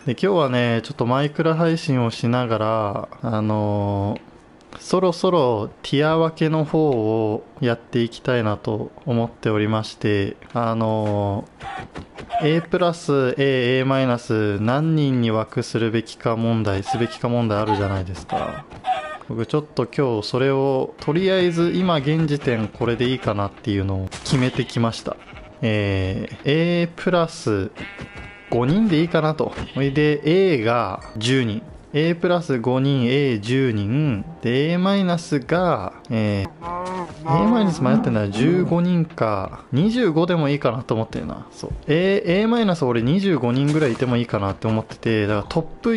で、今日はね、ちょっとマイクラ配信をしながら、そろそろティア分けの方をやっていきたいなと思っておりまして、A プラス A、A マイナス何人に枠すべきか問題あるじゃないですか。僕ちょっと今日それをとりあえず今現時点これでいいかなっていうのを決めてきました。A プラス5人でいいかなと。それで A が10人。A プラス5人、A10 人。で、A マイナスが、A マイナス迷ってんだら15人か。25でもいいかなと思ってるな。そう。A マイナス俺25人ぐらいいてもいいかなって思ってて、だからトップ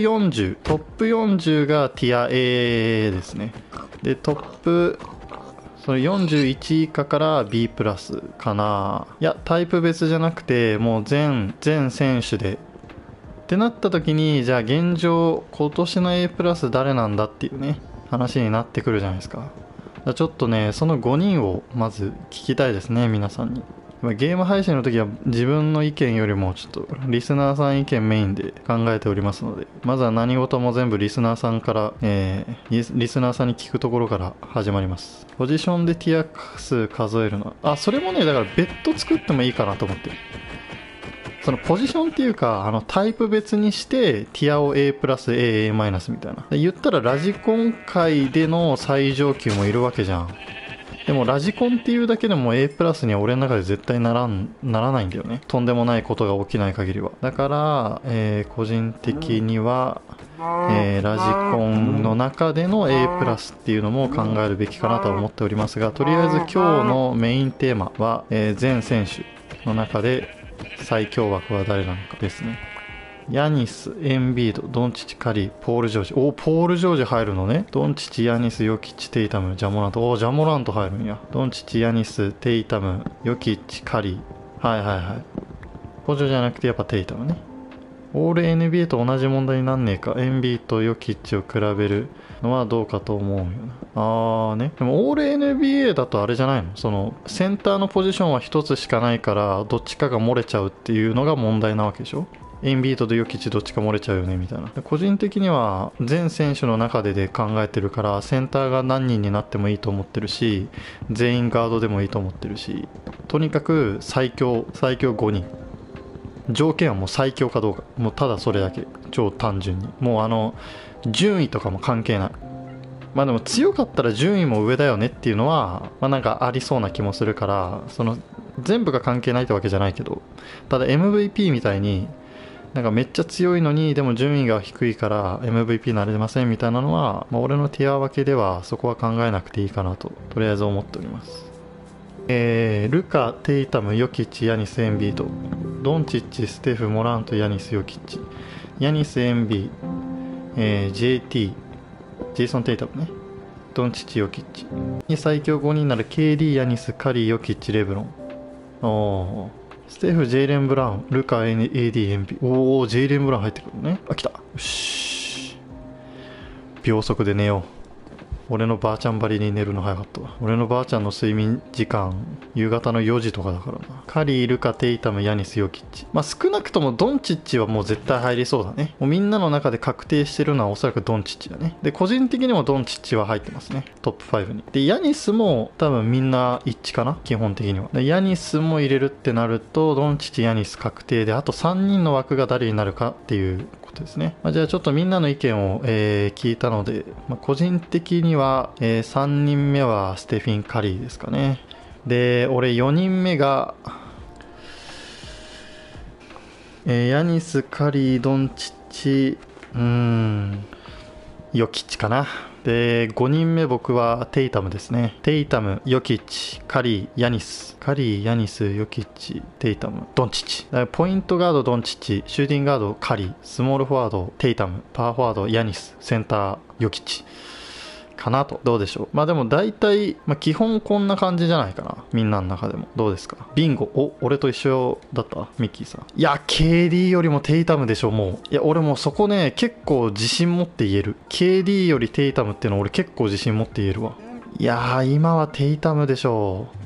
40がティア A ですね。で、トップ、その41以下から B プラスかな。いや、タイプ別じゃなくて、もう全選手で。ってなった時に、じゃあ現状、今年の A プラス誰なんだっていうね、話になってくるじゃないですか。だからちょっとね、その5人をまず聞きたいですね、皆さんに。ゲーム配信の時は自分の意見よりもちょっとリスナーさん意見メインで考えておりますので、まずは何事も全部リスナーさんから、リスナーさんに聞くところから始まります。ポジションでティア数数えるのは、それもね、だから別途作ってもいいかなと思ってる。そのポジションっていうか、タイプ別にしてティアを A プラス A、A マイナスみたいな。言ったらラジコン界での最上級もいるわけじゃん。でもラジコンっていうだけでも A プラスには俺の中で絶対ならないんだよね。とんでもないことが起きない限りは。だから、個人的には、ラジコンの中での A プラスっていうのも考えるべきかなとは思っておりますが、とりあえず今日のメインテーマは、全選手の中で最強枠は誰なのかですね。ヤニス、エンビード、ドンチッチ、カリー、ポール・ジョージ。ポール・ジョージ入るのね。ドンチッチ、ヤニス、ヨキッチ、テイタム、ジャモラント。ジャモラント入るんや。ドンチッチ、ヤニス、テイタム、ヨキッチ、カリー。はいはいはい。ポジョじゃなくてやっぱテイタムね。オール NBA と同じ問題になんねえか。エンビーとヨキッチを比べるのはどうかと思うよな。ね。でもオール NBA だとあれじゃないの？その、センターのポジションは一つしかないから、どっちかが漏れちゃうっていうのが問題なわけでしょ？エンビートとヨキッチどっちか漏れちゃうよねみたいな。個人的には全選手の中で考えてるから、センターが何人になってもいいと思ってるし、全員ガードでもいいと思ってるし、とにかく最強5人。条件はもう最強かどうか、もうただそれだけ。超単純にもう順位とかも関係ない。まあでも強かったら順位も上だよねっていうのは、まあなんかありそうな気もするから、その全部が関係ないってわけじゃないけど、ただ MVP みたいになんかめっちゃ強いのにでも順位が低いから MVP になれませんみたいなのは、まあ、俺のティア分けではそこは考えなくていいかなととりあえず思っております。ルカ、テイタム、ヨキッチ、ヤニス、エンビード、ドンチッチ、ステフ、モラント、ヤニス、ヨキッチ、ヤニス、エンビー、JT、ジェイソン・テイタムね、ドンチッチ、ヨキッチに最強5人なら KD、ヤニス、カリー、ヨキッチ、レブロン。ステフ、ジェイレン・ブラウン、ルカ、AD、エンビー。ジェイレン・ブラウン入ってくるね。来た。よし。秒速で寝よう。俺のばあちゃんばりに寝るの早かったわ。俺のばあちゃんの睡眠時間夕方の4時とかだからな。カリー、ルカ、テイタム、ヤニス、ヨキッチ。まあ少なくともドンチッチはもう絶対入りそうだね。もうみんなの中で確定してるのはおそらくドンチッチだね。で個人的にもドンチッチは入ってますね、トップ5に。でヤニスも多分みんな一致かな、基本的には。でヤニスも入れるってなるとドンチッチ、ヤニス確定で、あと3人の枠が誰になるかっていうですね。じゃあちょっとみんなの意見を、聞いたので、個人的には、3人目はステフィン・カリーですかね。で俺4人目が、ヤニス、カリー、ドンチッチ、ヨキッチかな。で5人目僕はテイタムですね。テイタム、ヨキッチ、カリー、ヤニス。カリー、ヤニス、ヨキッチ、テイタム、ドンチッチ。だからポイントガードドンチッチ、シューティングガードカリー、スモールフォワードテイタム、パワーフォワードヤニス、センターヨキッチかなと。どうでしょう。でも大体、基本こんな感じじゃないかな、みんなの中でも。どうですか？ビンゴ。俺と一緒だった？ミッキーさん。いや KD よりもテイタムでしょ。もういや俺もそこね結構自信持って言える。 KD よりテイタムっていうの俺結構自信持って言えるわ。いや今はテイタムでしょう。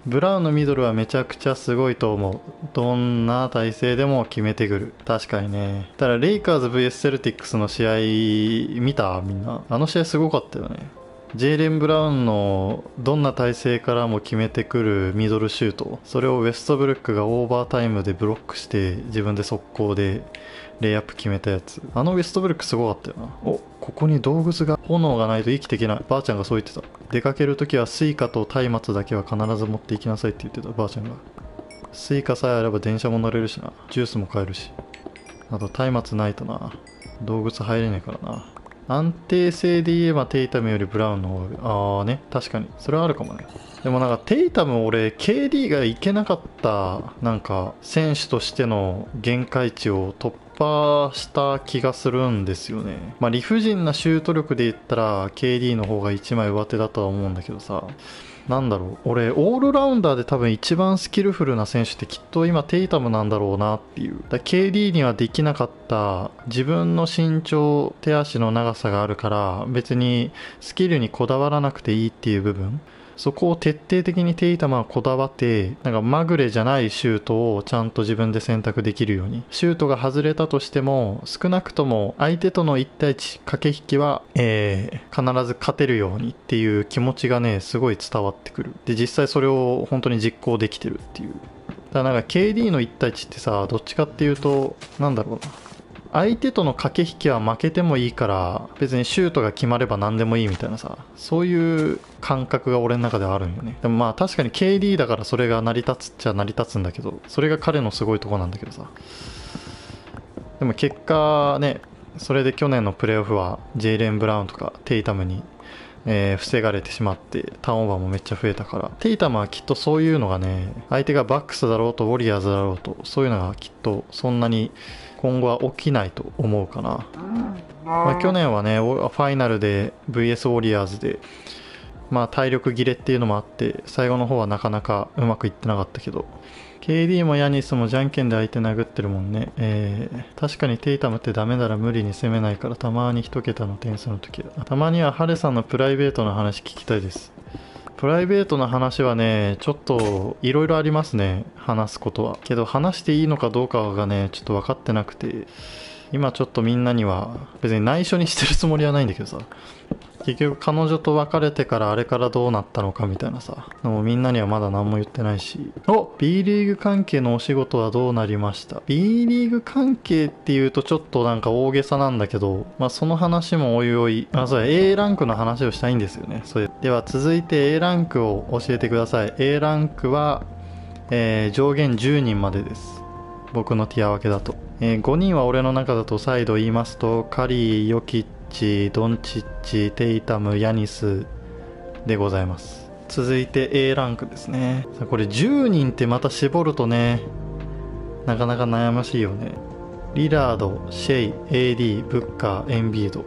ブラウンのミドルはめちゃくちゃすごいと思う。どんな体勢でも決めてくる。確かにね。ただレイカーズ vs セルティックスの試合見た？みんなあの試合すごかったよね。ジェイレン・ブラウンのどんな体勢からも決めてくるミドルシュート、それをウェストブルックがオーバータイムでブロックして自分で速攻でレイアップ決めたやつ。あのウェストブルックすごかったよな。お、ここに動物が、炎がないと生きていけない。ばあちゃんがそう言ってた。出かけるときはスイカと松明だけは必ず持っていきなさいって言ってた、ばあちゃんが。スイカさえあれば電車も乗れるしな、ジュースも買えるし。あと松明ないとな、動物入れねえからな。安定性で言えばテイタムよりブラウンの方が、ね、確かにそれはあるかもね。でもなんかテイタム、俺 KD がいけなかったなんか選手としての限界値を突破した気がするんですよね。まあ理不尽なシュート力で言ったら KD の方が1枚上手だとは思うんだけどさ、なんだろう、俺オールラウンダーで多分一番スキルフルな選手ってきっと今テイタムなんだろうなっていう。KD にはできなかった自分の身長、手足の長さがあるから別にスキルにこだわらなくていいっていう部分、そこを徹底的にテイタムはこだわって、なんかまぐれじゃないシュートをちゃんと自分で選択できるように、シュートが外れたとしても少なくとも相手との1対1駆け引きは、必ず勝てるようにっていう気持ちがねすごい伝わってくる。で実際それを本当に実行できてるっていう。だからなんか KD の1対1ってさ、どっちかっていうとなんだろうな、相手との駆け引きは負けてもいいから別にシュートが決まれば何でもいいみたいなさ、そういう感覚が俺の中ではあるんよね。でもまあ確かに KD だからそれが成り立つっちゃ成り立つんだけど、それが彼のすごいとこなんだけどさ、でも結果ね、それで去年のプレーオフはジェイレン・ブラウンとかテイタムに防がれてしまってターンオーバーもめっちゃ増えたから、テイタムはきっとそういうのがね、相手がバックスだろうとウォリアーズだろうと、そういうのがきっとそんなに今後は起きないと思うかな。まあ、去年はねファイナルで VS ウォリアーズでまあ体力切れっていうのもあって最後の方はなかなかうまくいってなかったけど、 KD もヤニスもじゃんけんで相手殴ってるもんね。確かにテイタムってダメなら無理に攻めないから、たまに1桁の点数の時はたまにはハレさんのプライベートの話聞きたいです。プライベートな話はねちょっといろいろありますね、話すことは。けど話していいのかどうかがねちょっと分かってなくて、今ちょっとみんなには別に内緒にしてるつもりはないんだけどさ、結局彼女と別れてからあれからどうなったのかみたいなさ、もうみんなにはまだ何も言ってないし。B リーグ関係のお仕事はどうなりました？ B リーグ関係っていうとちょっとなんか大げさなんだけど、まあその話もおいおい、そう A ランクの話をしたいんですよね。それでは続いて A ランクを教えてください。 A ランクは、上限10人までです、僕のティア分けだと。5人は俺の中だと再度言いますと、カリー、ヨキッチ、ドンチッチ、テイタム、ヤニスでございます。続いて A ランクですね。これ10人ってまた絞るとねなかなか悩ましいよね。リラード、シェイ、AD、ブッカー、エンビード、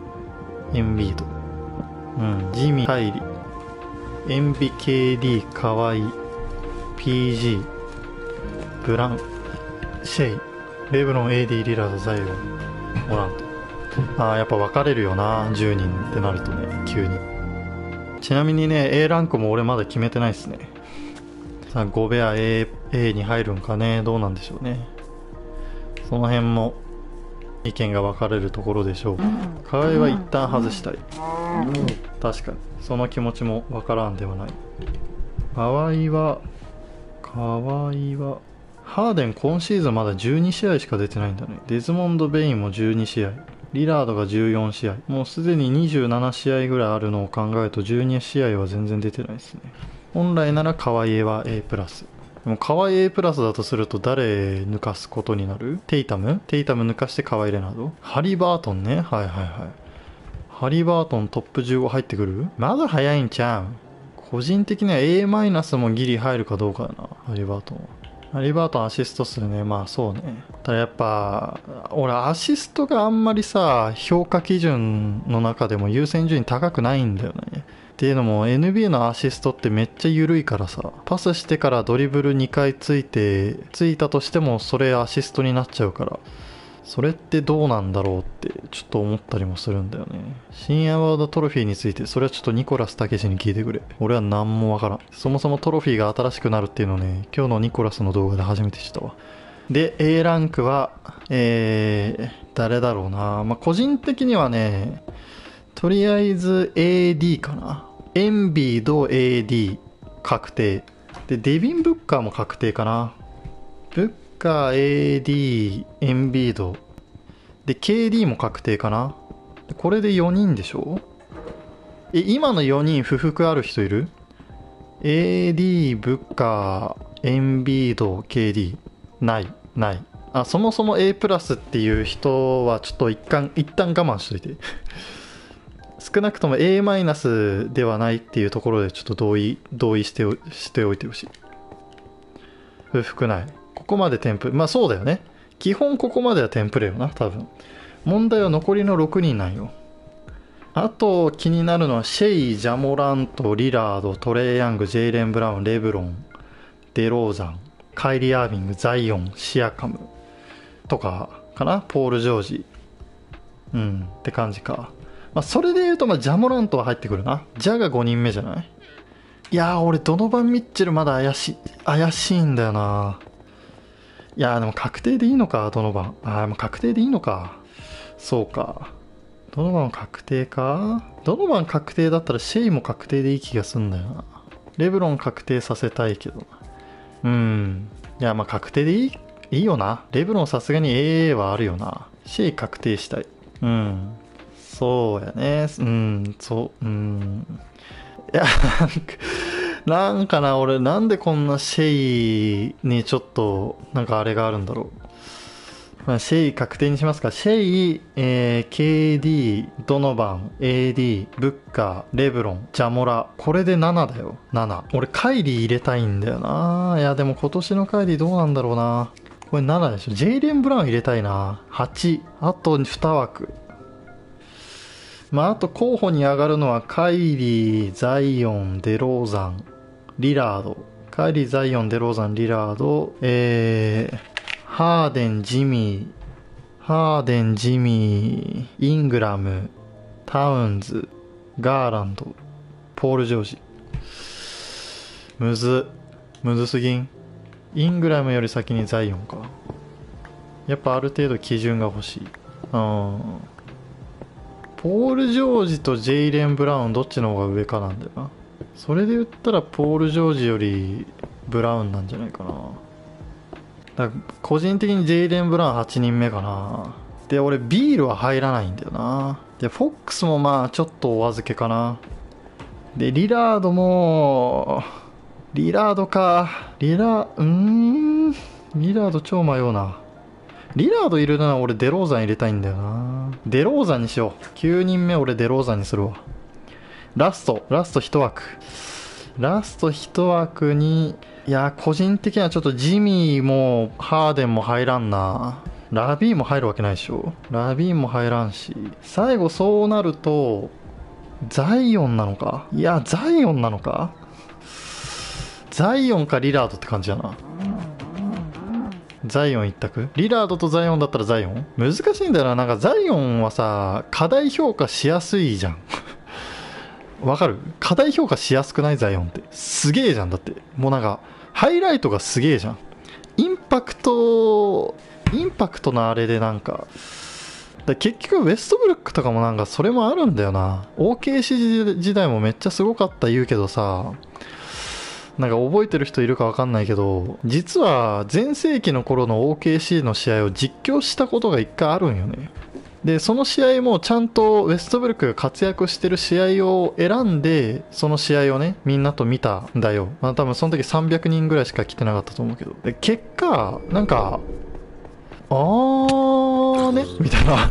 ジミー、カイリ、エンビ、KD、カワイ、PG、ブラン、シェイ、レブロン、AD、リラード、ザイオン、オラント。やっぱ分かれるよな、10人ってなるとね、急に。ちなみにね A ランクも俺まだ決めてないっすね。さあゴベア A に入るんかね、どうなんでしょうね。その辺も意見が分かれるところでしょう。河合は一旦外したい。確かにその気持ちも分からんではない。河合はハーデン今シーズンまだ12試合しか出てないんだね。デズモンド・ベインも12試合、リラードが14試合、もうすでに27試合ぐらいあるのを考えると12試合は全然出てないですね。本来なら河合は A+。でも河合 A+ だとすると誰抜かすことになる？テイタム抜かして河合レナード？ハリバートンね。はい。ハリバートントップ15入ってくる？まだ早いんちゃう？個人的には A- もギリ入るかどうかだな、ハリバートンは。ハリバートンアシスト数ね、まあそうね。ただやっぱ俺アシストがあんまりさ評価基準の中でも優先順位高くないんだよね。っていうのも NBA のアシストってめっちゃ緩いからさ、パスしてからドリブル2回ついたとしてもそれアシストになっちゃうから、 それってどうなんだろうってちょっと思ったりもするんだよね。新アワードトロフィーについて、それはちょっとニコラスたけしに聞いてくれ。俺は何もわからん。そもそもトロフィーが新しくなるっていうのをね、今日のニコラスの動画で初めて知ったわ。で A ランクは誰だろうな。まあ個人的にはね、とりあえず AD かな。エンビード AD 確定で、デビン・ブッカーも確定かな。ブッカー AD エンビードで KD も確定かな。これで4人でしょ。今の4人不服ある人いる？ AD ブッカーエンビード KD ない。あ、そもそも A プラスっていう人はちょっと一旦我慢しといて少なくとも A マイナスではないっていうところでちょっと同意しておいてほしい。不服ない。ここまでテンプレ、まあそうだよね。基本ここまではテンプレよな、多分。問題は残りの6人なんよ。あと気になるのはシェイ、ジャモラント、リラード、トレイヤング、ジェイレン・ブラウン、レブロン、デローザン、カイリー・アービング、ザイオン、シアカムとかかな。ポール・ジョージって感じか。まあそれで言うと、まあジャモラントは入ってくるな。ジャが5人目じゃない？いやー、俺ドノバン・ミッチェルまだ怪しいんだよな。いやー、でも確定でいいのか、ドノバン。あー、もう確定でいいのか。そうか。ドノバン確定か。ドノバン確定だったらシェイも確定でいい気がすんだよな。レブロン確定させたいけどな。いや、まあ確定でいいよな。レブロンさすがに AA はあるよな。シェイ確定したい。そうやね。いや、なんかな、俺なんでこんなシェイにちょっとなんかあれがあるんだろう。まあ、シェイ確定にしますか。シェイ、KD、ドノバン、AD、ブッカー、レブロン、ジャモラ。これで7だよ。7。俺カイリー入れたいんだよな。いやでも今年のカイリーどうなんだろうな。これ7でしょ。ジェイレン・ブラウン入れたいな。8。あと2枠。まあ、あと候補に上がるのはカイリー、ザイオン、デローザン、リラード。カイリー、ザイオン、デローザン、リラード。ハーデン、ジミー、イングラム、タウンズ、ガーランド、ポール・ジョージ。むずすぎん。イングラムより先にザイオンか。やっぱある程度基準が欲しい。ポール・ジョージとジェイレン・ブラウンどっちの方が上かなんだよな。それで言ったらポール・ジョージよりブラウンなんじゃないかな。だから個人的にジェイレン・ブラウン8人目かな。で俺ビールは入らないんだよな。でフォックスもまあちょっとお預けかな。でリラードもリラード超迷うな。リラードいるなら俺デローザン入れたいんだよな。デローザンにしよう。9人目俺デローザンにするわ。ラスト1枠に、いや個人的にはちょっとジミーもハーデンも入らんな。ラビーも入るわけないでしょ。ラビーも入らんし、最後そうなるとザイオンなのか。いやザイオンなのか。ザイオンかリラードって感じやな。ザイオン一択。リラードとザイオンだったらザイオン難しいんだよな。なんかザイオンはさ課題評価しやすいじゃんわかる？課題評価しやすくない？ザイオンってすげえじゃん。だってもうなんかハイライトがすげえじゃん。インパクトのあれでなんか結局ウェストブルックとかもなんかそれもあるんだよな。 OKC 時代もめっちゃすごかった言うけどさ、なんか覚えてる人いるか分かんないけど、実は全盛期の頃の OKC の試合を実況したことが一回あるんよね。でその試合もちゃんとウェストブルックが活躍してる試合を選んでその試合をねみんなと見たんだよ。まあ多分その時300人ぐらいしか来てなかったと思うけど、で結果なんかねみたいな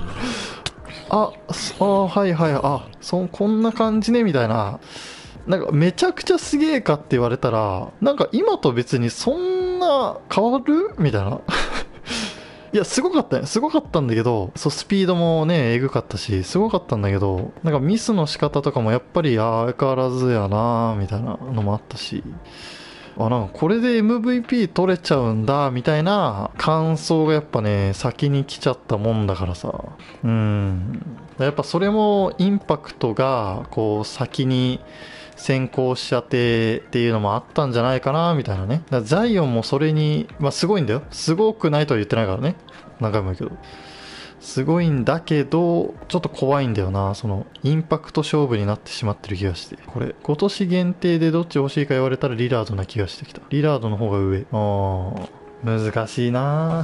はいこんな感じねみたいな。なんかめちゃくちゃすげえかって言われたらなんか今と別にそんな変わるみたいないやすごかったんだけど、そうスピードもねえぐかったしすごかったんだけど、なんかミスの仕方とかもやっぱり相変わらずやなみたいなのもあったし、 なんかこれで MVP 取れちゃうんだみたいな感想がやっぱね先に来ちゃったもんだからさ、やっぱそれもインパクトがこう先に先行しちゃってっていうのもあったんじゃないかなみたいなね。だからザイオンもそれに、すごいんだよ、すごくないとは言ってないからね、何回も言うけどすごいんだけど、ちょっと怖いんだよな。そのインパクト勝負になってしまってる気がして、これ今年限定でどっち欲しいか言われたらリラードな気がしてきた。リラードの方が上。難しいな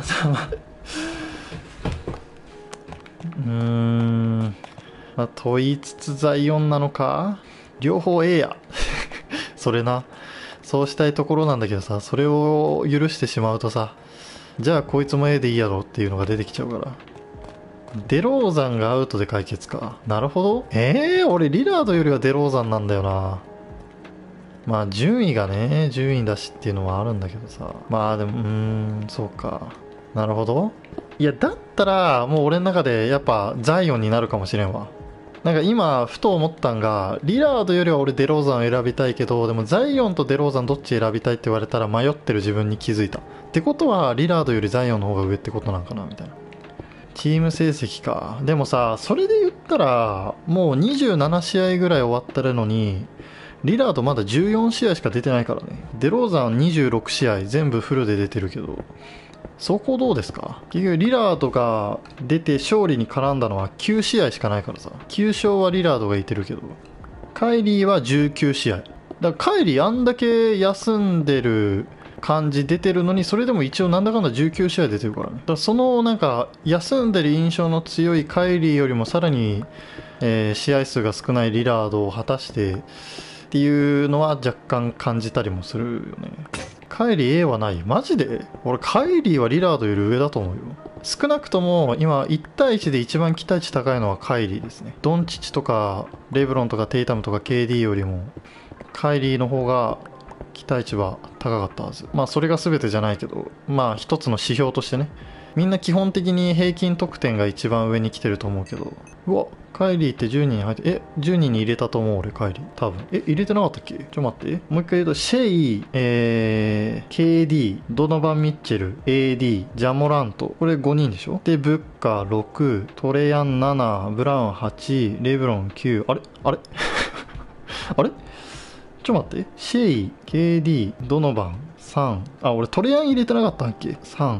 と言いつつザイオンなのか、両方 A やそれな、そうしたいところなんだけどさ、それを許してしまうとさ、じゃあこいつも A でいいやろっていうのが出てきちゃうから。デローザンがアウトで解決か。なるほど。俺リラードよりはデローザンなんだよな。順位がね、順位だしっていうのはあるんだけどさ。でも、そうか。なるほど。いや、だったら、もう俺の中でやっぱザイオンになるかもしれんわ。なんか今、ふと思ったんが、リラードよりは俺デローザンを選びたいけど、でもザイオンとデローザンどっち選びたいって言われたら迷ってる自分に気づいた。ってことは、リラードよりザイオンの方が上ってことなんかなみたいな。チーム成績か。でもさ、それで言ったら、もう27試合ぐらい終わってるのに、リラードまだ14試合しか出てないからね。デローザン26試合、全部フルで出てるけど、そこどうですか？結局リラードが出て勝利に絡んだのは9試合しかないからさ。9勝はリラードがいてるけど、カイリーは19試合。だからカイリーあんだけ休んでる感じ出てるのに、それでも一応なんだかんだ19試合出てるからね。だからそのなんか休んでる印象の強いカイリーよりもさらに、試合数が少ないリラードを果たしてっていうのは若干感じたりもするよね。カイリー A はない？マジで？俺カイリーはリラードより上だと思うよ。少なくとも今1対1で一番期待値高いのはカイリーですね。ドンチッチとかレブロンとかテイタムとか KD よりもカイリーの方が期待値は高かったはず。それが全てじゃないけど、一つの指標としてね。みんな基本的に平均得点が一番上に来てると思うけど、うわ、カイリーって10人に入って、10人に入れたと思う俺、カイリー。多分。入れてなかったっけ？待って。もう一回言うと、シェイ、KD、ドノバン・ミッチェル、AD、ジャモラント。これ5人でしょ？で、ブッカー6、トレヤン7、ブラウン8、レブロン9。あれあれ待って。シェイ、KD、ドノバン3。俺トレヤン入れてなかったっけ？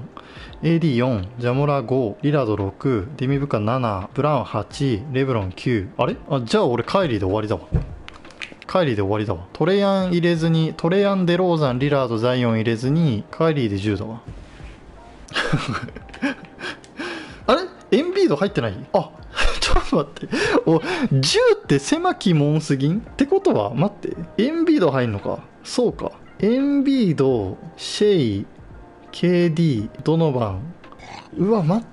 3。AD4、ジャモラ5、リラード6、デミブカ7、ブラウン8、レブロン9。じゃあ俺カイリーで終わりだわ。トレヤン入れずに、トレヤン、デローザン、リラード、ザイオン入れずに、カイリーで10だわ。あれエンビード入ってない？ちょっと待って。10って狭きもんすぎんってことは、待って。エンビード入んのか。そうか。エンビード、シェイ、KD、ドノバン。うわ、待って、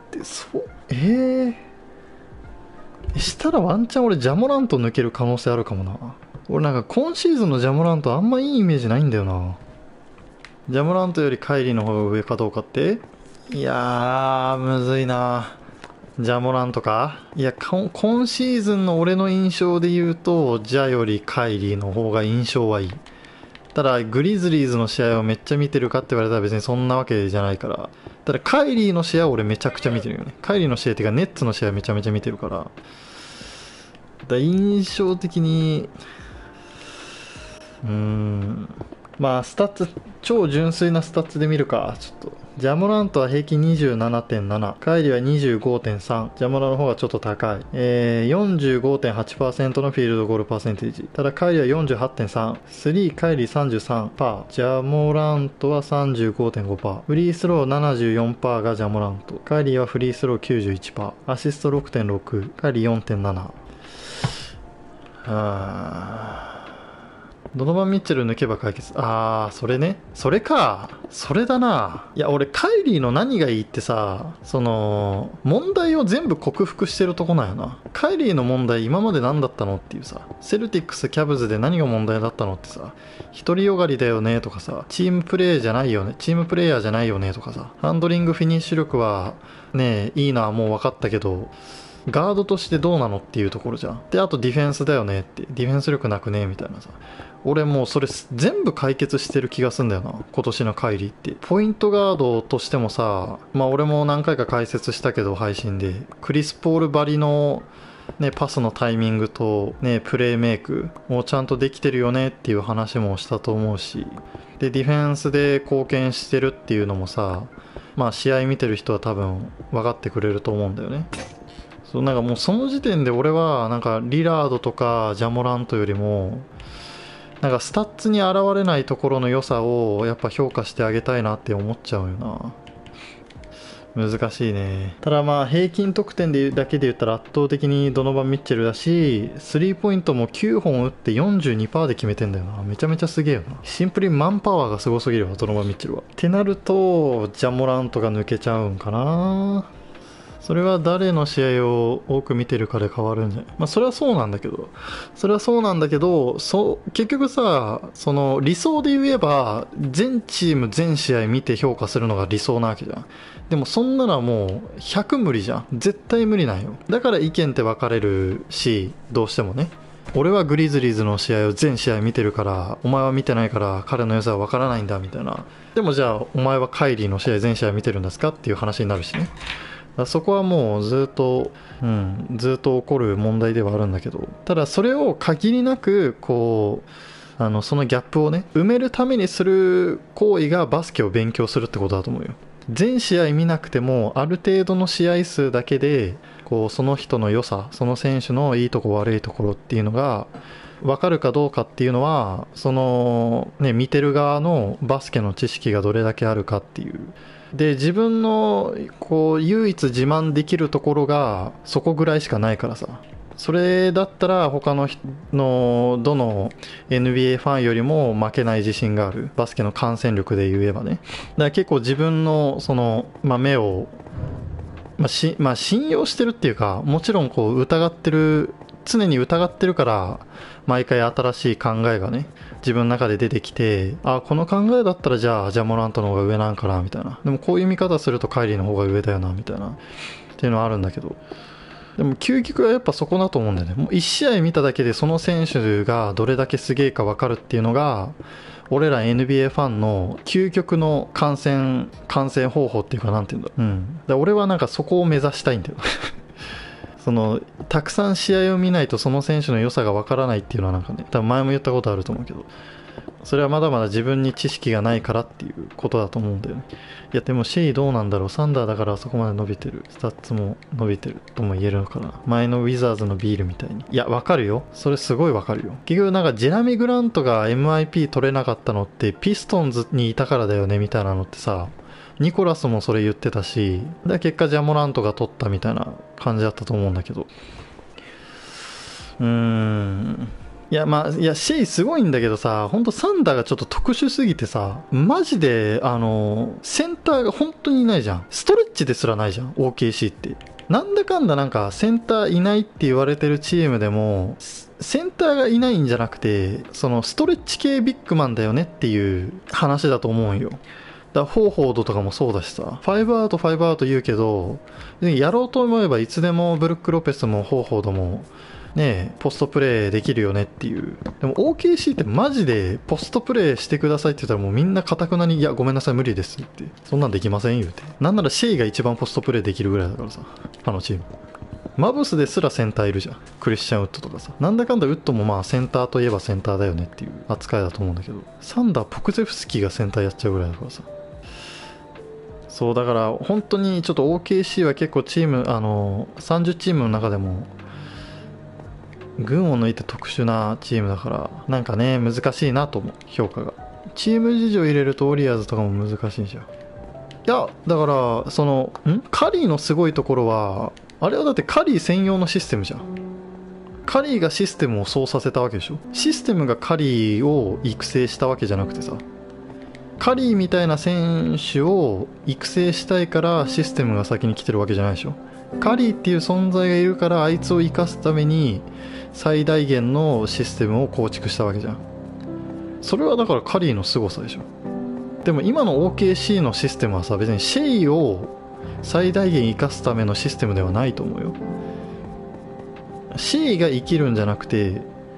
したらワンチャン俺ジャモラント抜ける可能性あるかもな。俺なんか今シーズンのジャモラントあんまいいイメージないんだよな。ジャモラントよりカイリーの方が上かどうかって？いやー、むずいな。ジャモラントか？いや、今シーズンの俺の印象で言うと、ジャよりカイリーの方が印象はいい。ただグリズリーズの試合をめっちゃ見てるかって言われたら別にそんなわけじゃないから。ただカイリーの試合は俺めちゃくちゃ見てるよね。カイリーの試合っていうかネッツの試合めちゃめちゃ見てるから。印象的にスタッツ、超純粋なスタッツで見るか。ちょっとジャモラントは平均 27.7、 カイリーは 25.3、 ジャモラの方がちょっと高い。45.8% のフィールドゴールパーセンテージ。ただカイリーは 48.3、 スリーカイリー 33%、 ジャモラントは 35.5%、 フリースロー 74% がジャモラント、カイリーはフリースロー 91%、 アシスト 6.6、 カイリー 4.7。 ドノバン・ミッチェル抜けば解決。それね。それか。それだな。いや、俺、カイリーの何がいいってさ、問題を全部克服してるとこなんやな。カイリーの問題、今まで何だったのっていうさ、セルティックス、キャブズで何が問題だったのってさ、独りよがりだよねとかさ、チームプレイヤーじゃないよねとかさ、ハンドリング、フィニッシュ力はね、いいのはもう分かったけど、ガードとしてどうなのっていうところじゃん。で、あとディフェンスだよねって、ディフェンス力なくねみたいなさ。 俺もうそれ全部解決してる気がするんだよな、今年のカイリーって。ポイントガードとしてもさ、まあ俺も何回か解説したけど配信で、クリス・ポールばりのね、パスのタイミングとね、プレーメイクもちゃんとできてるよねっていう話もしたと思うし、でディフェンスで貢献してるっていうのもさ、まあ試合見てる人は多分分かってくれると思うんだよね。そう、なんかもうその時点で俺はなんかリラードとかジャモラントよりもなんかスタッツに現れないところの良さをやっぱ評価してあげたいなって思っちゃうよな。難しいね。ただまあ平均得点だけで言ったら圧倒的にドノバン・ミッチェルだし、スリーポイントも9本打って 42% で決めてんだよな。めちゃめちゃすげえよな。シンプルにマンパワーがすごすぎるわ、ドノバン・ミッチェルは。ってなるとジャモラントが抜けちゃうんかな。それは誰の試合を多く見てるかで変わるんじゃない。まあそれはそうなんだけど、結局さ、その理想で言えば全チーム全試合見て評価するのが理想なわけじゃん。でもそんなのはもう100無理じゃん。絶対無理なんよ。だから意見って分かれるし、どうしてもね。俺はグリズリーズの試合を全試合見てるから、お前は見てないから彼の良さは分からないんだみたいな。でもじゃあお前はカイリーの試合全試合見てるんですかっていう話になるしね。そこはもうずっと起こる問題ではあるんだけど、ただそれを限りなくこうそのギャップをね埋めるためにする行為がバスケを勉強するってことだと思うよ。全試合見なくてもある程度の試合数だけでこうその人の良さ、その選手のいいとこ悪いところっていうのが分かるかどうかっていうのは、そのね見てる側のバスケの知識がどれだけあるかっていう。で自分のこう唯一自慢できるところがそこぐらいしかないからさ、それだったら他のどの NBA ファンよりも負けない自信がある。バスケの感染力で言えばね。だから結構自分のその、目を、信用してるっていうか、もちろんこう常に疑ってるから毎回新しい考えがね自分の中で出てきて、あ、この考えだったらじゃあジャモラントの方が上なんかなみたいな、でもこういう見方するとカイリーの方が上だよなみたいなっていうのはあるんだけど、でも究極はやっぱそこだと思うんだよね。もう1試合見ただけでその選手がどれだけすげえか分かるっていうのが俺ら NBA ファンの究極の観戦方法っていうか、なんていうんだろう、だ俺はなんかそこを目指したいんだよそのたくさん試合を見ないとその選手の良さがわからないっていうのはなんかね、多分前も言ったことあると思うけど、それはまだまだ自分に知識がないからっていうことだと思うんだよね。いやでもシェイどうなんだろう。サンダーだからそこまで伸びてる、スタッツも伸びてるとも言えるのかな。前のウィザーズのビールみたいに。いやわかるよ、それすごいわかるよ。結局なんかジェラミ・グラントが MIP 取れなかったのってピストンズにいたからだよねみたいなのってさ、ニコラスもそれ言ってたし、で結果ジャモラントが取ったみたいな感じだったと思うんだけど、いやシェイすごいんだけどさ、ほんとサンダーがちょっと特殊すぎてさ、マジでセンターが本当にいないじゃん。ストレッチですらないじゃん OKC って。なんだかんだなんかセンターいないって言われてるチームでもセンターがいないんじゃなくて、そのストレッチ系ビッグマンだよねっていう話だと思うんよ。だフォーフォードとかもそうだしさ、5アウト言うけど、やろうと思えばいつでもブルック・ロペスもフォーフォードもねポストプレーできるよねっていう。でも OKC ってマジでポストプレーしてくださいって言ったらもうみんな堅くなに、いやごめんなさい無理ですって、そんなんできません言うて。なんならシェイが一番ポストプレーできるぐらいだからさ、あのチーム。マブスですらセンターいるじゃん、クリスチャン・ウッドとかさ。なんだかんだウッドもまあセンターといえばセンターだよねっていう扱いだと思うんだけど、サンダー・ポクゼフスキーがセンターやっちゃうぐらいだからさ。そうだから本当にちょっと OKC は結構チーム30チームの中でも群を抜いて特殊なチームだから、なんかね難しいなと思う、評価が。チーム事情入れるとウォリアーズとかも難しいんじゃん。いやだからそのカリーのすごいところは、あれはだってカリー専用のシステムじゃん。カリーがシステムをそうさせたわけでしょ。システムがカリーを育成したわけじゃなくてさ、カリーみたいな選手を育成したいからシステムが先に来てるわけじゃないでしょ。カリーっていう存在がいるからあいつを生かすために最大限のシステムを構築したわけじゃん。それはだからカリーの凄さでしょ。でも今の OKC のシステムはさ、別にシェイを最大限生かすためのシステムではないと思うよ。シェイが生きるんじゃなくて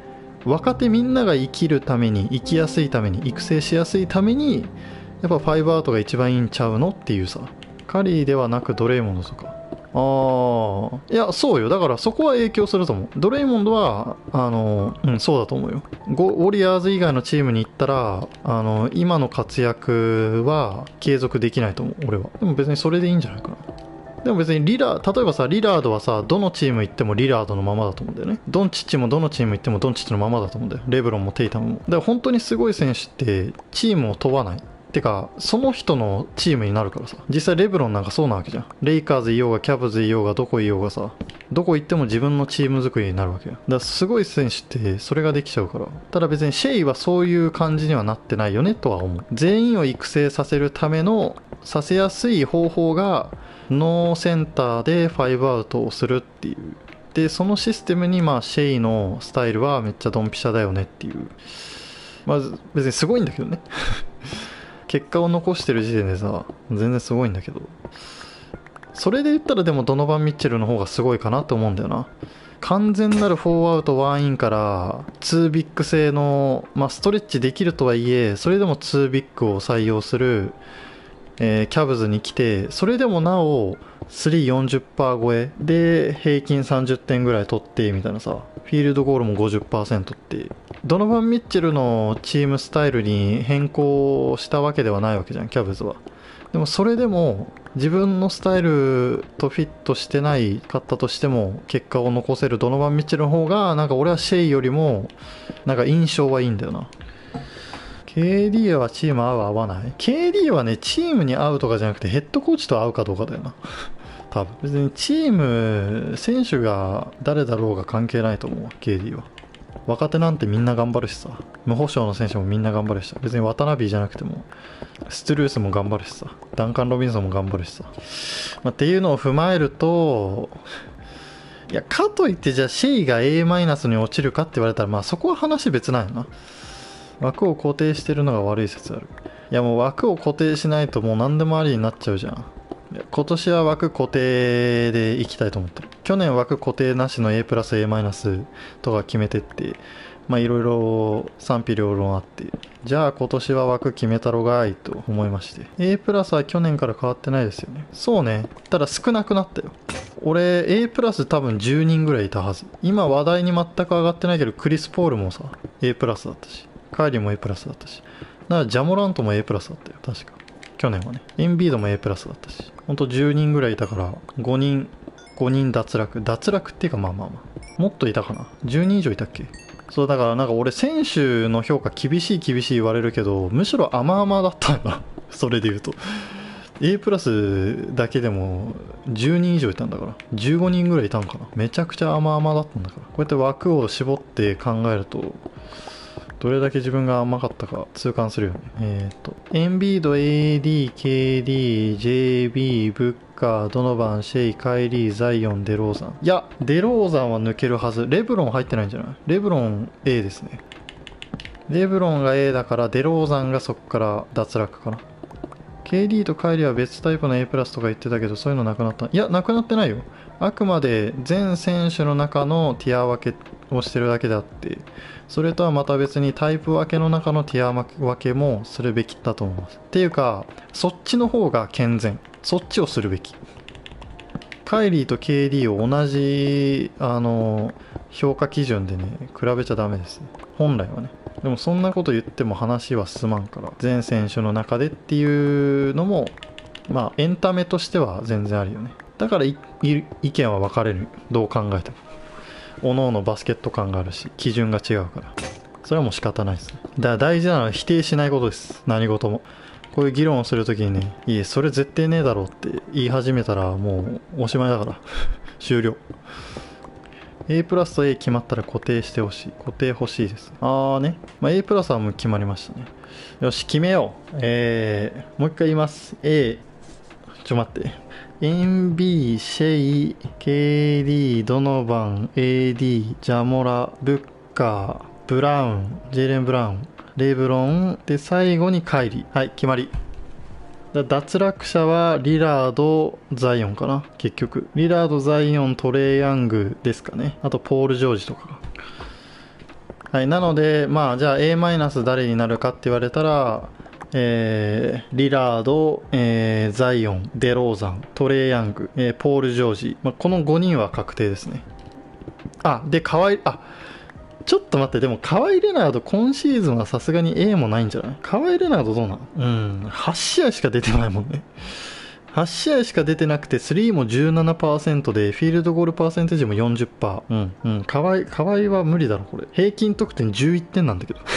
若手みんなが生きるために、生きやすいために、育成しやすいために、やっぱ5アウトが一番いいんちゃうのっていうさ。カリーではなくドレイモンドとか。いや、そうよ。だからそこは影響すると思う。ドレイモンドは、そうだと思うよ。ウォリアーズ以外のチームに行ったら、今の活躍は継続できないと思う、俺は。でも別にそれでいいんじゃないかな。でも別に例えばさ、リラードはさ、どのチーム行ってもリラードのままだと思うんだよね。ドンチッチもどのチーム行ってもドンチッチのままだと思うんだよ。レブロンもテイタムも。だから本当にすごい選手ってチームを問わない。てか、その人のチームになるからさ。実際レブロンなんかそうなわけじゃん。レイカーズいようがキャブズいようがどこいようがさ、どこ行っても自分のチーム作りになるわけよ。だからすごい選手ってそれができちゃうから。ただ別にシェイはそういう感じにはなってないよねとは思う。全員を育成させるための、させやすい方法が、ノーセンターで5アウトをするっていう。で、そのシステムにまあシェイのスタイルはめっちゃドンピシャだよねっていう。まあ別にすごいんだけどね。結果を残してる時点でさ、全然すごいんだけど。それで言ったらでもドノバン・ミッチェルの方がすごいかなと思うんだよな。完全なる4アウト1インから2ビッグ制の、まあストレッチできるとはいえ、それでも2ビッグを採用する、キャブズに来て、それでもなお 340% 超えで平均30点ぐらい取ってみたいなさ、フィールドゴールも 50% ってドノバン・ミッチェルのチームスタイルに変更したわけではないわけじゃん、キャブズは。でもそれでも自分のスタイルとフィットしてないかったとしても結果を残せるドノバン・ミッチェルの方がなんか俺はシェイよりもなんか印象はいいんだよな。KD はチーム合う合わない？ KD はね、チームに合うとかじゃなくてヘッドコーチと合うかどうかだよな。多分。別にチーム、選手が誰だろうが関係ないと思う、KD は。若手なんてみんな頑張るしさ。無保証の選手もみんな頑張るしさ。別に渡辺じゃなくても、ストゥルースも頑張るしさ。ダンカン・ロビンソンも頑張るしさ。っていうのを踏まえると、いや、かといってじゃあシェイが A マイナスに落ちるかって言われたら、まあそこは話別なんよな。枠を固定してるのが悪い説ある。いやもう枠を固定しないともう何でもありになっちゃうじゃん。今年は枠固定でいきたいと思ってる。去年枠固定なしの A プラス A マイナスとか決めてって、まあいろいろ賛否両論あって、じゃあ今年は枠決めたろがいと思いまして。A プラスは去年から変わってないですよね。そうね。ただ少なくなったよ。俺 A プラス多分10人ぐらいいたはず。今話題に全く上がってないけど、クリス・ポールもさ A プラスだったし、カイリーも A プラスだったし、だからジャモラントも A プラスだったよ、確か。去年はね。エンビードも A プラスだったし、ほんと10人ぐらいいたから、5人脱落。脱落っていうかまあまあまあ。もっといたかな。10人以上いたっけ？そうだからなんか俺選手の評価厳しい言われるけど、むしろ甘々だったよな。それで言うと。A プラスだけでも10人以上いたんだから。15人ぐらいいたんかな。めちゃくちゃ甘々だったんだから。こうやって枠を絞って考えると、どれだけ自分が甘かったか痛感するよね。エンビード、AD、KD、JB、ブッカー、ドノバン、シェイ、カイリー、ザイオン、デローザン。いや、デローザンは抜けるはず。レブロン入ってないんじゃない？レブロン A ですね。レブロンが A だから、デローザンがそこから脱落かな。KD とカイリーは別タイプの A プラスとか言ってたけど、そういうのなくなった？いや、なくなってないよ。あくまで全選手の中のティア分けをしてるだけであって、それとはまた別にタイプ分けの中のティア分けもするべきだと思います。っていうか、そっちの方が健全。そっちをするべき。カイリーと KD を同じ、評価基準でね、比べちゃダメですね。本来はね。でもそんなこと言っても話は進まんから、全選手の中でっていうのも、まあエンタメとしては全然あるよね。だから意見は分かれる。どう考えても。各々バスケット感があるし、基準が違うから。それはもう仕方ないですね。だから大事なのは否定しないことです。何事も。こういう議論をするときにね、いえ、それ絶対ねえだろうって言い始めたらもうおしまいだから。終了。A プラスと A 決まったら固定してほしい。固定欲しいです。ね。まあ、A プラスはもう決まりましたね。よし、決めよう。もう一回言います。A。待って。NB、シェイ、KD、ドノバン、AD、ジャモラ、ブッカー、ブラウン、ジェイレン・ブラウン、レブロン、で、最後にカイリー。はい、決まり。脱落者はリラード、ザイオンかな、結局。リラード、ザイオン、トレイヤングですかね。あと、ポール・ジョージとか。 はい、なので、まあ、じゃあ A マイナス誰になるかって言われたら、リラード、ザイオン、デローザン、トレイヤング、ポール・ジョージ、まあ、この5人は確定ですね。あ、で、ちょっと待って、でも河合レナード今シーズンはさすがに A もないんじゃない？河合レナードどうなん？うん、8試合しか出てないもんね。8試合しか出てなくて、スリーも 17% で、フィールドゴールパーセンテージも 40%。うんうん。河合は無理だろ、これ。平均得点11点なんだけど。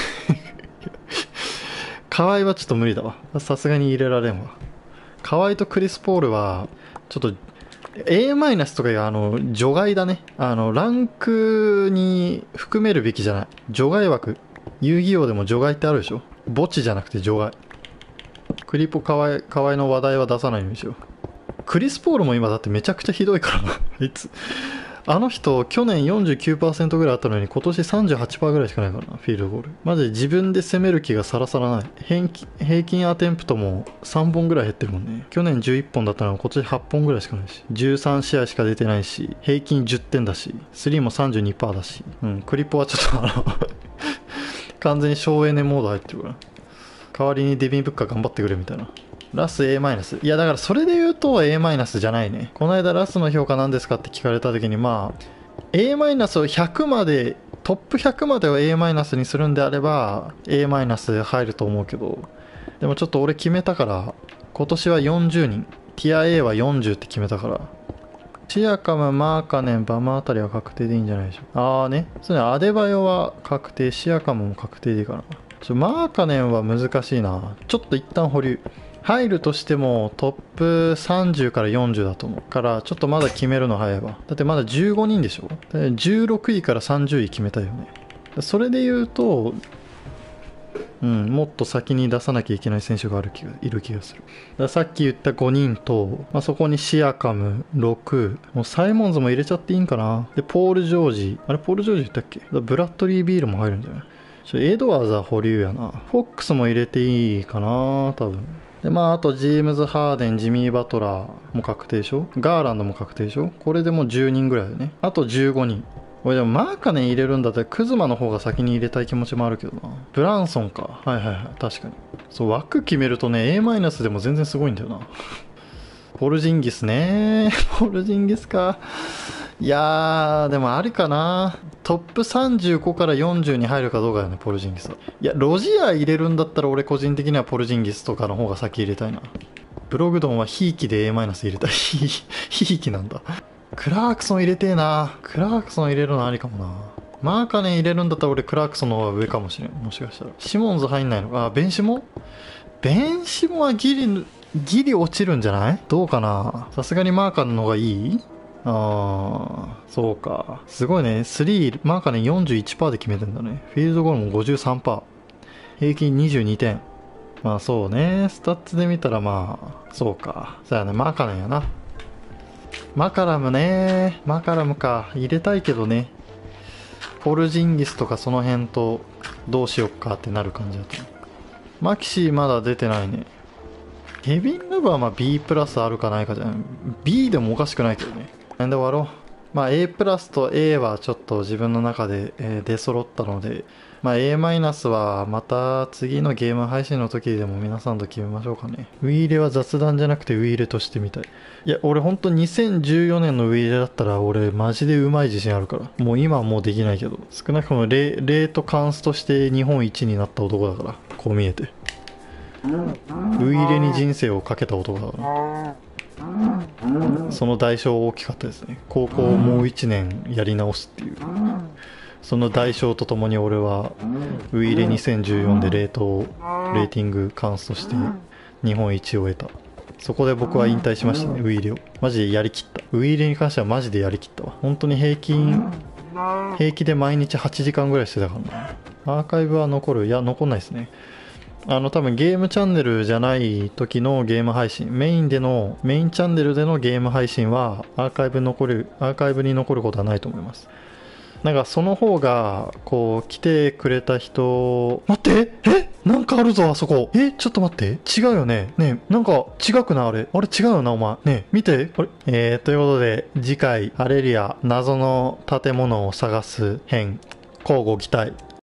河合はちょっと無理だわ。さすがに入れられんわ。河合とクリス・ポールは、ちょっと、A マイナスとかが除外だね。ランクに含めるべきじゃない。除外枠。遊戯王でも除外ってあるでしょ？墓地じゃなくて除外。クリポ河合の話題は出さないようにしよう。クリス・ポールも今だってめちゃくちゃひどいからな。あの人、去年 49% ぐらいあったのに今年 38% ぐらいしかないからな、フィールドゴール。マジで自分で攻める気がさらさらない。平均アテンプトも3本ぐらい減ってるもんね。去年11本だったのが今年8本ぐらいしかないし、13試合しか出てないし、平均10点だし、スリーも 32% だし、クリポはちょっと完全に省エネモード入ってるから。代わりにデビン・ブッカー頑張ってくれみたいな。ラス A マイナス。いやだからそれで言うと A マイナスじゃないね。この間ラスの評価何ですかって聞かれた時にまあ A マイナスを100までトップ100までを A マイナスにするんであれば A マイナス入ると思うけど、でもちょっと俺決めたから今年は40人、ティア A は40って決めたから、シアカム、マーカネン、バマあたりは確定でいいんじゃないでしょう。ああね、そうね、アデバヨは確定、シアカムも確定でいいかな。マーカネンは難しいな。ちょっと一旦保留。入るとしてもトップ30から40だと思うからちょっとまだ決めるの早いわ。だってまだ15人でしょ。で16位から30位決めたよね。それで言うともっと先に出さなきゃいけない選手がいる気がする。だからさっき言った5人と、そこにシアカム6、もうサイモンズも入れちゃっていいんかな。でポール・ジョージ、あれポール・ジョージ言ったっけ？ブラッドリー・ビールも入るんじゃない？エドワーズは保留やな。フォックスも入れていいかな多分。であとジェームズ・ハーデン、ジミー・バトラーも確定でしょ。ガーランドも確定でしょ。これでもう10人ぐらいだよね。あと15人。俺でもマーカネン入れるんだったらクズマの方が先に入れたい気持ちもあるけどな。ブランソンか。はいはいはい。確かに。そう、枠決めるとね、A マイナスでも全然すごいんだよな。ポルジンギスね。ポルジンギスか。いやー、でもありかな。トップ35から40に入るかどうかよね、ポルジンギスは。いや、ロジア入れるんだったら俺個人的にはポルジンギスとかの方が先入れたいな。ブログドンはひいきで A マイナス入れたい。ひいきなんだ。クラークソン入れてえな。クラークソン入れるのありかもな。マーカネン入れるんだったら俺クラークソンの方が上かもしれん。もしかしたら。シモンズ入んないのか。あ、ベンシモはギリ落ちるんじゃない？どうかな。さすがにマーカネンの方がいい？そうか。すごいね。3、マーカネン 41% で決めてんだね。フィールドゴールも 53%。平均22点。そうね。スタッツで見たらそうか。そうやね。マーカネンやな。マカラムね。マカラムか。入れたいけどね。ポルジンギスとかその辺とどうしよっかってなる感じだと。マキシーまだ出てないね。ケビン・ルバーは B プラスあるかないかじゃない。B でもおかしくないけどね。なんで終わろう。A プラスと A はちょっと自分の中で、出揃ったので、A マイナスはまた次のゲーム配信の時でも皆さんと決めましょうかね。ウィーレは雑談じゃなくてウィーレとしてみたい。いや、俺ほんと2014年のウィーレだったら俺マジでうまい自信あるから。もう今はもうできないけど。少なくともレートカンスとして日本一になった男だから。こう見えて。ウィーレに人生をかけた男だから。その代償大きかったですね。高校をもう1年やり直すっていう。その代償とともに俺はウィーレ2014でレーティングカンスとして日本一を得た。そこで僕は引退しましたね、ウィーレを。マジでやりきった。ウィーレに関してはマジでやりきったわ。本当に平気で毎日8時間ぐらいしてたからな。アーカイブは残る？いや、残んないですね。多分ゲームチャンネルじゃない時のゲーム配信、メインチャンネルでのゲーム配信はアーカイブに残ることはないと思います。なんかその方がこう来てくれた人、待って、なんかあるぞあそこ。ちょっと待って、違うよね。ねえ、なんか違くない？あれ違うよなお前。ねえ見て。あれということで次回ハレリア謎の建物を探す編、乞うご期待。